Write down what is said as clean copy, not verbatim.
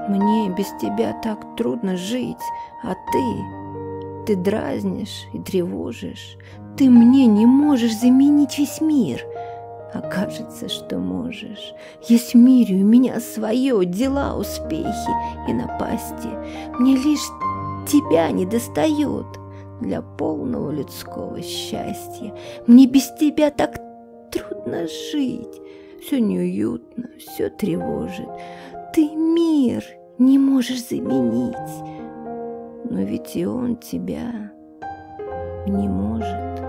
Мне без тебя так трудно жить, а ты дразнишь и тревожишь. Ты мне не можешь заменить весь мир. А кажется, что можешь. Есть в мире у меня свое, дела, успехи и напасти. Мне лишь тебя не достает для полного людского счастья. Мне без тебя так трудно жить. Все неуютно, все тревожит. Ты мир не можешь заменить. Но ведь и он тебя не может.